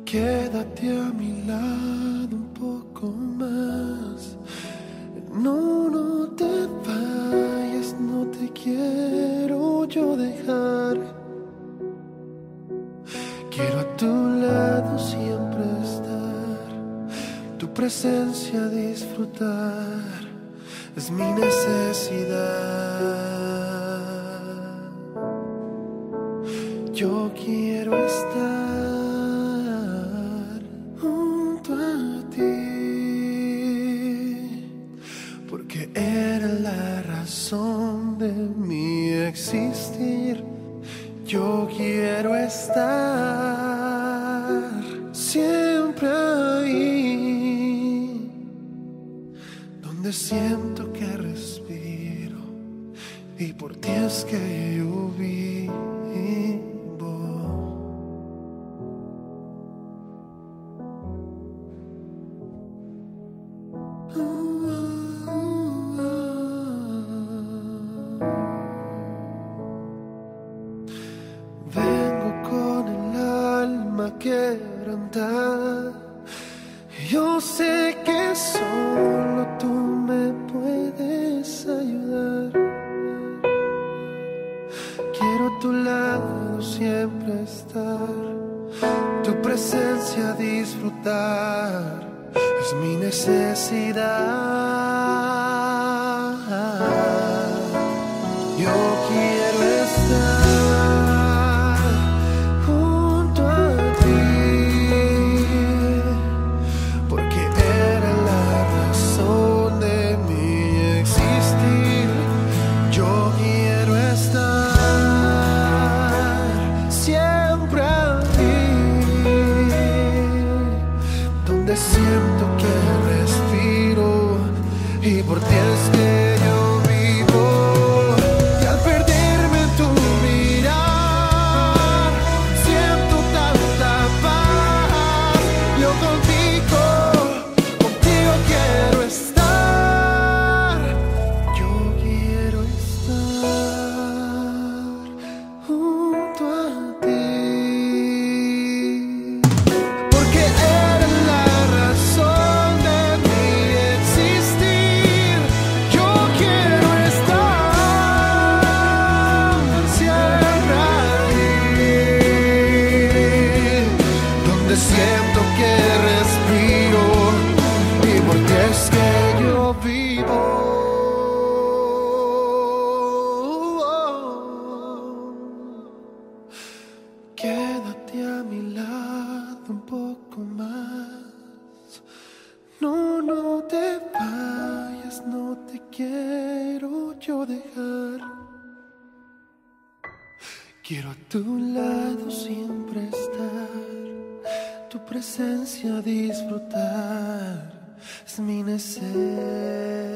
Quédate a mi lado un poco más. No, no te vayas, no te quiero yo dejar. Quiero a tu lado siempre estar, tu presencia disfrutar, es mi necesidad. Yo quiero estar junto a ti, porque eres la razón de mi existir. Yo quiero estar siempre ahí, donde siento que respiro, y por ti es que yo vivo. Vengo con el alma quebrantada. Yo sé que solo tú me puedes ayudar. Quiero a tu lado siempre estar, tu presencia disfrutar, es mi necesidad. Yo quiero estar junto a ti, porque eres la razón de mi existir. Yo quiero estar siempre ahí, donde siento que respiro, y por ti es que yo vivo. Y al perderme en tu mirar, siento tanta paz. Yo contigo quiero estar. Yo quiero estar junto a ti, porque eres la razón de mi existir. Yo quiero estar siempre ahí, donde siento que respiro, y por ti es que yo vivo. Quédate a mi lado un poco más. No, no te vayas, no te quiero yo dejar. Quiero a tu lado siempre estar, tu presencia disfrutar, es mi necesidad.